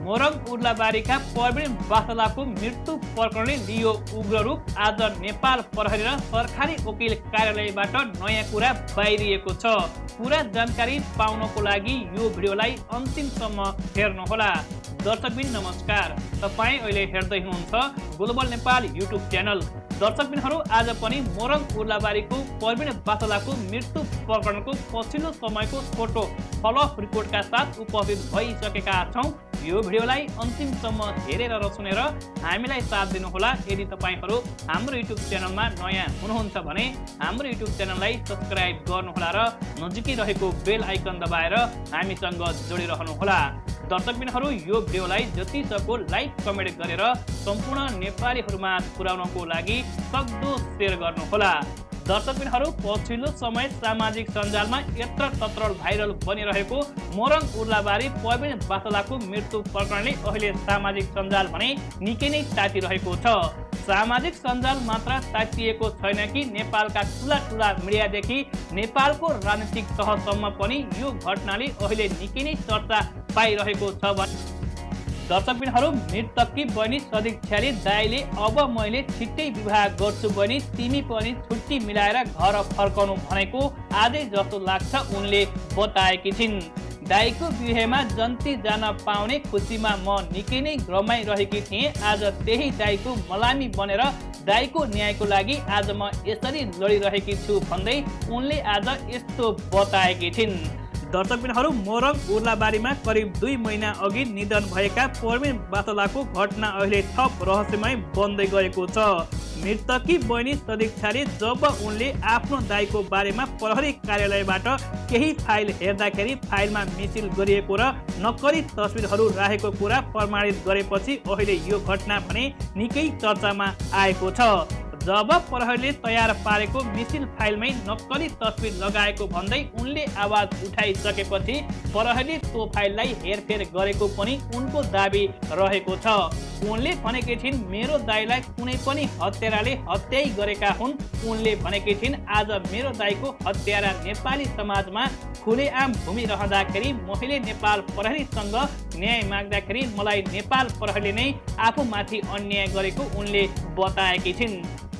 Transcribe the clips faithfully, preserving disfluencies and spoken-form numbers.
मोरङ उर्लाबारीका प्रवीण वासलाको मृत्यु प्रकरणले लियो उग्र रूप। आज नेपाल प्रहरी र सरकारी वकिल कार्यालयबाट नयाँ कुरा बाहिरिएको छ। पूरा जानकारी पाउनको लागि यो भिडियोलाई अन्तिमसम्म हेर्नुहोला। दर्शकबिन नमस्कार, तपाईँ अहिले हेर्दै हुनुहुन्छ ग्लोबल नेपाल युट्युब च्यानल। दर्शकबिनहरू, आज पनि मोरङ उर्लाबारीको प्रवीण वासलाको मृत्यु प्रकरणको पछिल्लो समयको छोटो फलोअप रिपोर्टका साथ उपस्थित भइसकेका छौँ। यो भिडियोलाई अन्तिमसम्म हेरेर र सुनेर हामीलाई साथ दिनुहोला। यदि तपाईहरू हाम्रो युट्युब च्यानलमा नयाँ हुनुहुन्छ भने हाम्रो युट्युब च्यानललाई सब्स्क्राइब गर्नुहोला र नजिकै रहेको बेल आइकन दबाएर हामीसँग जोडिरहनुहोला। दर्शकबिनहरू, यो भिडियोलाई जतिसक्दो लाइक कमेन्ट गरेर सम्पूर्ण नेपालीहरूमा पुर्याउनको लागि सक्दो सेयर गर्नुहोला। दर्शकबिनहरू, पछिल्लो समय सामाजिक सञ्जालमा यत्र तत्र भाइरल बनिरहेको मोरङ उर्लाबारी प्रवीण वासलाको मृत्यु प्रकरणले अहिले सामाजिक सञ्जाल भने निकै नै तातिरहेको छ। सामाजिक सञ्जाल मात्र तातिएको छैन कि नेपालका ठुला ठुला मिडियादेखि नेपालको राजनीतिक तहसम्म पनि यो घटनाले अहिले निकै नै चर्चा पाइरहेको छ। दर्शकबिनहरू, मृतककी बहिनी सदिक्षाले दाइले अब मैले छिट्टै विवाह गर्छु बहिनी, तिमी पनि छुट्टी मिलाएर घर फर्कनु भनेको आजै जस्तो लाग्छ उनले बताएकी छिन्। दाइको बिहेमा जन्ती जान पाउने खुसीमा म निकै नै रमाइरहेकी थिएँ। आज त्यही दाइको मलामी बनेर दाइको न्यायको लागि आज म यसरी लडिरहेकी छु भन्दै उनले आज यस्तो बताएकी छिन्। दर्शकबिनहरू, मोरङ उर्लाबारीमा करिब दुई महिना अघि निधन भएका प्रवीण वासलाको घटना अहिले थप रहस्यमय बन्दै गएको छ। मृतककी बहिनी सदिक्षाले जब उनले आफ्नो दाइको बारेमा प्रहरी कार्यालयबाट केही फाइल हेर्दाखेरि फाइलमा मिसिल गरिएको र नक्कली तस्बिरहरू राखेको कुरा प्रमाणित गरेपछि अहिले यो घटना भने निकै चर्चामा आएको छ। जब प्रहरीले तयार पारेको मिसिल फाइलमै नक्कली तस्बिर लगाएको भन्दै उनले आवाज उठाइसकेपछि प्रहरीले त्यो फाइललाई हेरफेर गरेको पनि उनको दाबी रहेको छ। उनले भनेकी छिन्, मेरो दाइलाई कुनै पनि हत्याराले हत्याई गरेका हुन्। उनले भनेकी छिन्, आज मेरो दाइको हत्यारा नेपाली समाजमा खुलेआम घुमिरहँदाखेरि मैले नेपाल प्रहरीसँग न्याय माग्दाखेरि मलाई नेपाल प्रहरीले नै आफूमाथि अन्याय गरेको उनले बताएकी छिन्।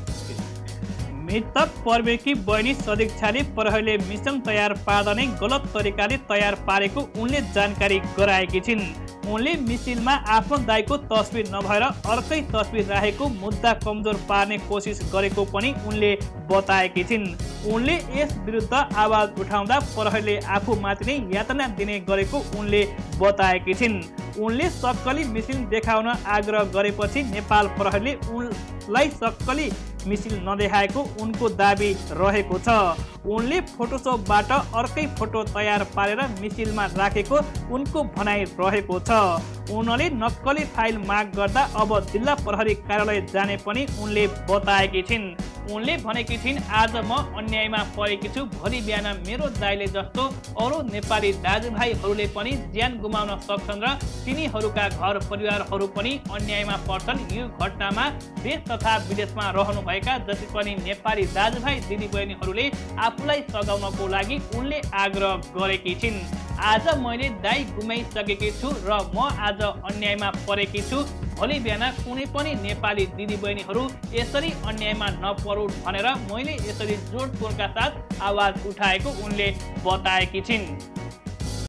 मृतक प्रवीणकी बहिनी सदिक्षाले प्रहरीले मिसन तयार पार्दा नै गलत तरिकाले तयार पारेको उनले जानकारी गराएकी छिन्। उनले मिसिलमा आफ्नो दाइको तस्बिर नभएर अर्कै तस्बिर राखेको मुद्दा कमजोर पार्ने कोसिस गरेको पनि उनले बताएकी छिन्। उनले यस विरुद्ध आवाज उठाउँदा प्रहरीले आफूमाथि नै यातना दिने गरेको उनले बताएकी छिन्। उनले सक्कली मिसिल देखाउन आग्रह गरेपछि नेपाल प्रहरीले उनलाई सक्कली मिसिल नदेखाएको उनको दाबी रहेको छ। उनले फोटोसपबाट अर्कै फोटो तयार पारेर मिसिलमा राखेको उनको भनाइ रहेको छ। उनले नक्कली फाइल माग गर्दा अब जिल्ला प्रहरी कार्यालय जाने पनि उनले बताएकी छिन्। उनले भनेकी छिन्, आज म अन्यायमा परेकी छु। भोलि बिहान मेरो दाइले जस्तो अरू नेपाली दाजुभाइहरूले पनि ज्यान गुमाउन सक्छन् र तिनीहरूका घर परिवारहरू पनि अन्यायमा पर्छन्। यो घटनामा देश तथा विदेशमा रहनुभएका जति पनि नेपाली दाजुभाइ दिदीबहिनीहरूले आफूलाई सघाउनको लागि उनले आग्रह गरेकी छिन्। आज मैले दाइ गुमाइसकेकी छु र म आज अन्यायमा परेकी छु। भोलि बिहान कुनै पनि नेपाली दिदीबहिनीहरू यसरी अन्यायमा नपरोस् भनेर मैले यसरी जोडतोडका साथ आवाज उठाएको उनले बताएकी छिन्।